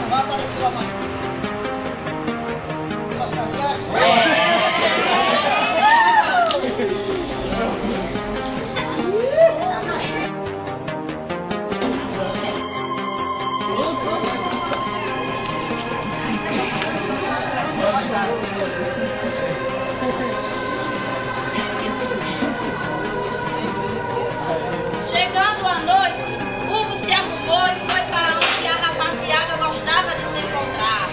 Vai aparecer lá mais. Chegando à noite, Hugo se arrumou e foi para onde a rapaziada gostava de se encontrar.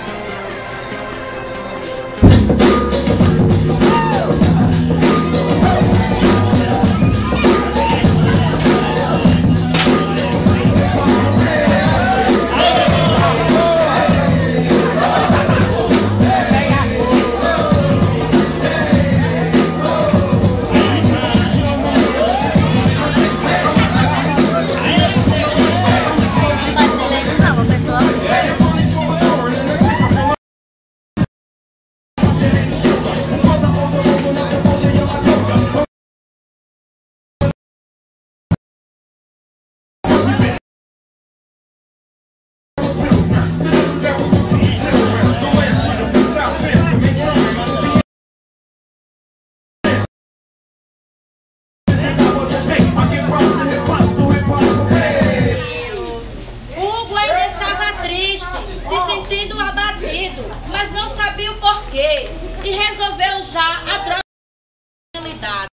Se sentindo abatido, mas não sabia o porquê, e resolveu usar a droga da realidade.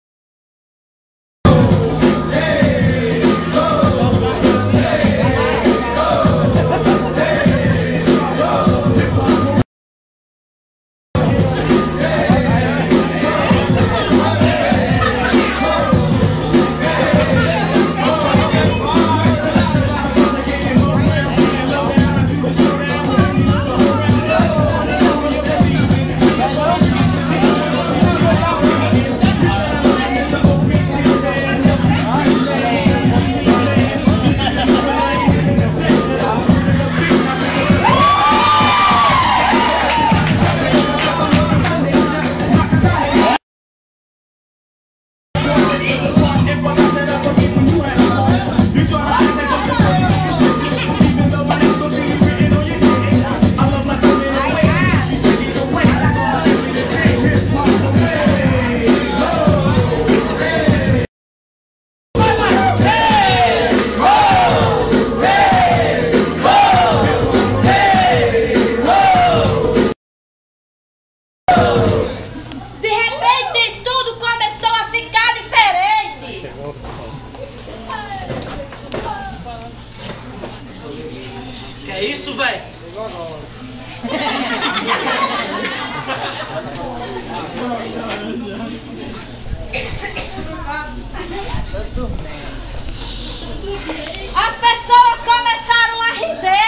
Que é isso, velho? As pessoas começaram a rir dele.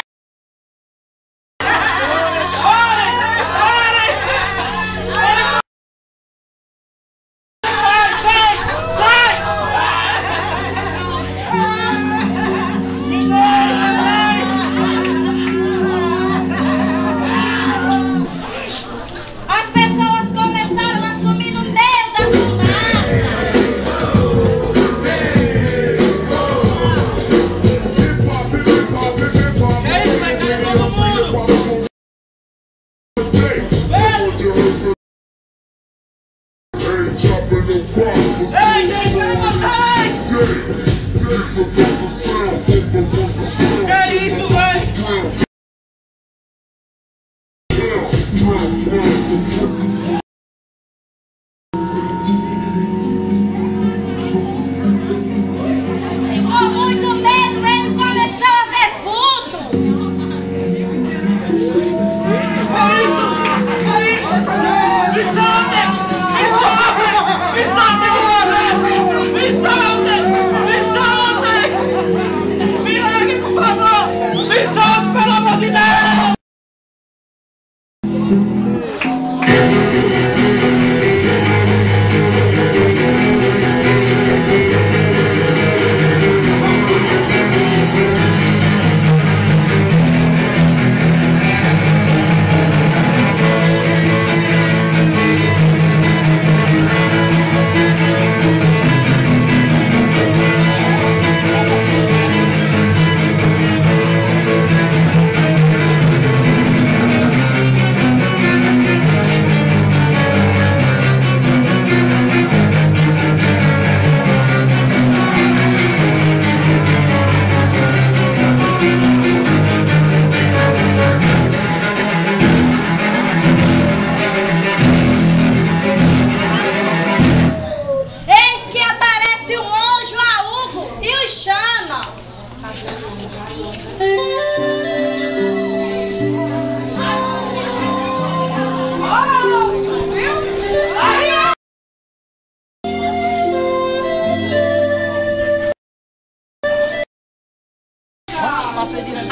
Passei direto.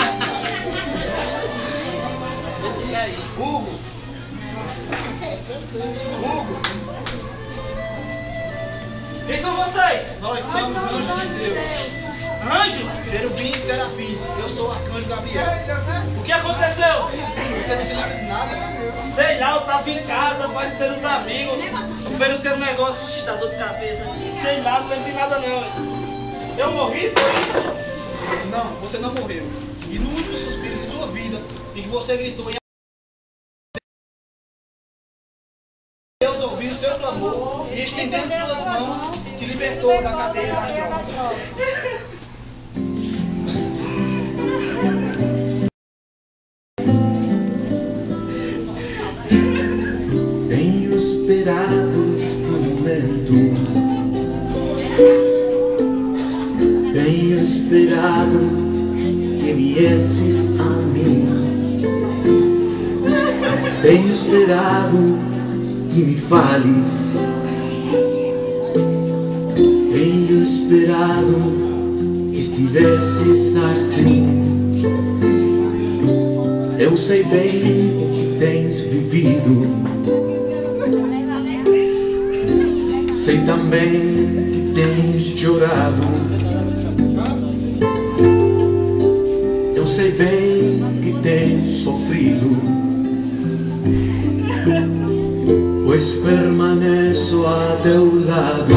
Hugo! Hugo! Quem são vocês? Nós somos anjos de Deus. Anjos? Querubins e serafins. Eu sou o arcanjo Gabriel. O que aconteceu? Você não se lembra de nada? Sei lá, eu tava em casa, apareceram os amigos, ofereceram um negócio, te dá dor de cabeça. Sei lá, não lembro de nada não. Eu morri, foi isso? Não, você não morreu. E no último suspiro de sua vida, em que você gritou em Deus ouviu o seu clamor e estendendo suas mãos, te libertou da cadeia das drogas. Tenho esperado este momento. Tenho esperado que viesses a mim. Tenho esperado que me fales. Tenho esperado que estivesses assim. Eu sei bem o que tens vivido. Sei também que tens chorado. Eu sei bem que tens sofrido, pois permaneço a teu lado.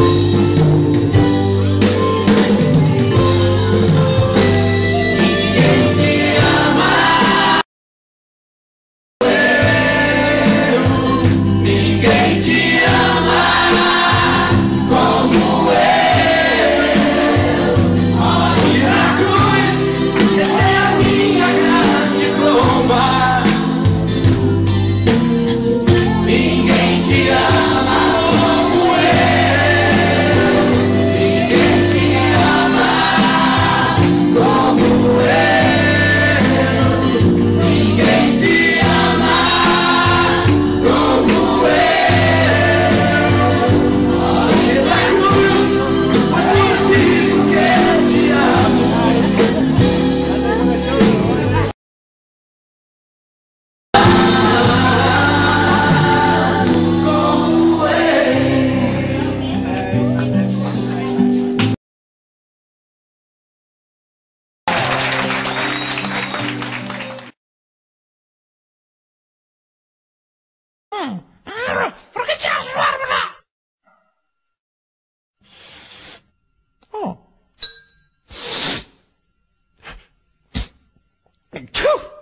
Por que tiras o arma? Oh.